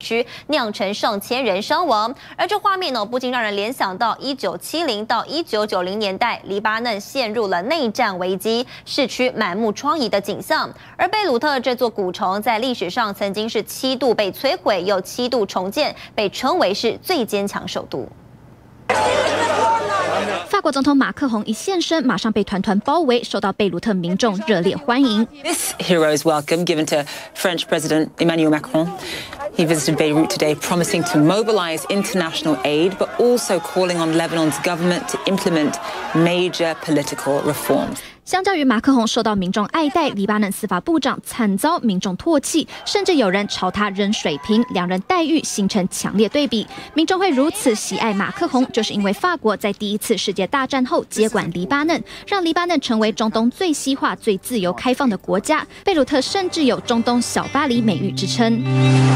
区酿成上千人伤亡。而这画面呢，不禁让人联想到1970到1990年代黎巴嫩陷入了内战危机，市区满目疮痍的景象。而贝鲁特这座古城在历史上曾经是7度被摧毁，又7度重建，被称为是最坚强首都。 法国总统马克宏一现身，马上被团团包围，受到贝鲁特民众热烈欢迎。 This hero's welcome given to French President Emmanuel Macron. He visited Beirut today, promising to mobilize international aid, but also calling on Lebanon's government to implement major political reforms. 相较于马克宏受到民众爱戴，黎巴嫩司法部长惨遭民众唾弃，甚至有人朝他扔水瓶，两人待遇形成强烈对比。民众会如此喜爱马克宏，就是因为法国在第1次世界大战后接管黎巴嫩，让黎巴嫩成为中东最西化、最自由开放的国家。贝鲁特甚至有中东小巴黎美誉之称。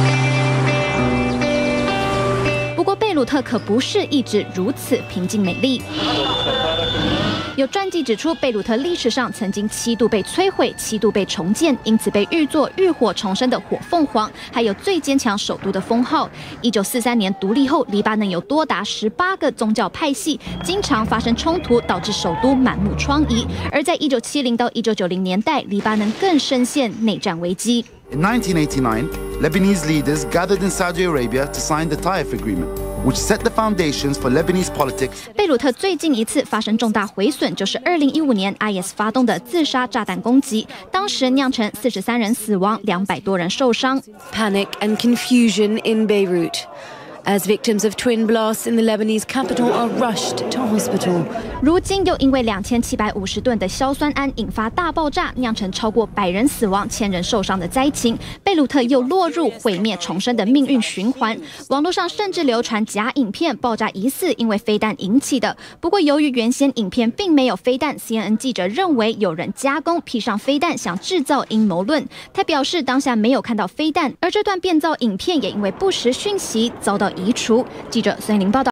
不过，贝鲁特可不是一直如此平静美丽。有传记指出，贝鲁特历史上曾经7度被摧毁，7度被重建，因此被誉作浴火重生的火凤凰，还有最坚强首都的封号。1943年独立后，黎巴嫩有多达18个宗教派系，经常发生冲突，导致首都满目疮痍。而在1970到1990年代，黎巴嫩更深陷内战危机。 In 1989, Lebanese leaders gathered in Saudi Arabia to sign the Taif Agreement, which set the foundations for Lebanese politics. 贝鲁特最近一次发生重大毁损，就是2015年 IS 发动的自杀炸弹攻击，当时酿成43人死亡，200多人受伤。 Panic and confusion in Beirut, as victims of twin blasts in the Lebanese capital are rushed to hospital. 如今又因为2750吨的硝酸铵引发大爆炸，酿成超过100人死亡、1000人受伤的灾情，贝鲁特又落入毁灭重生的命运循环。网络上甚至流传假影片，爆炸疑似因为飞弹引起的。不过，由于原先影片并没有飞弹 ，CNN 记者认为有人加工 P 上飞弹，想制造阴谋论。他表示当下没有看到飞弹，而这段变造影片也因为不实讯息遭到移除。记者孙玲报道。